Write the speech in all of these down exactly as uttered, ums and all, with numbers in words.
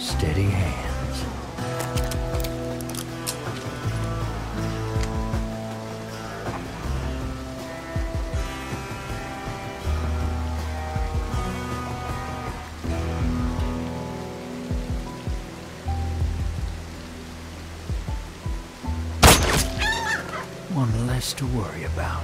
Steady hands. One less to worry about.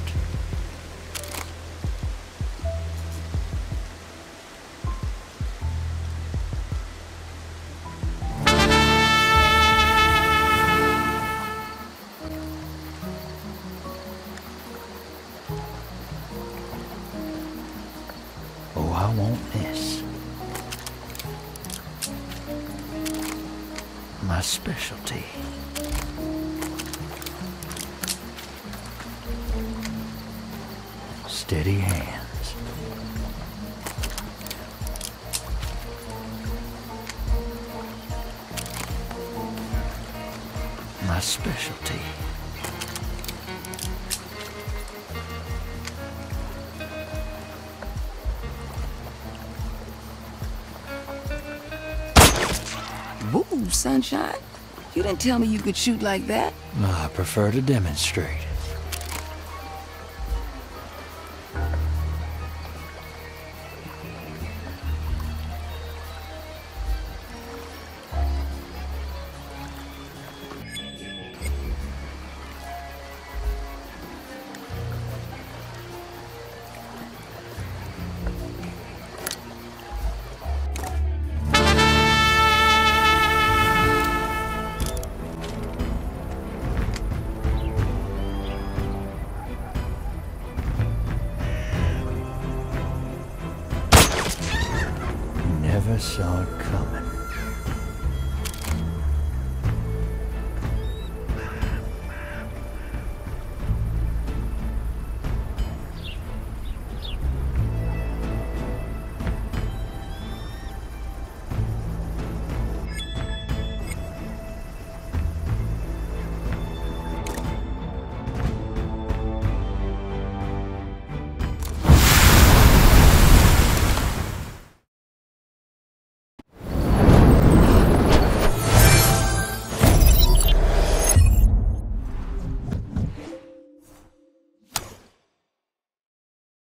Oh, I want this. My specialty. Steady hands. My specialty. Whoa, Sunshine. You didn't tell me you could shoot like that. I prefer to demonstrate.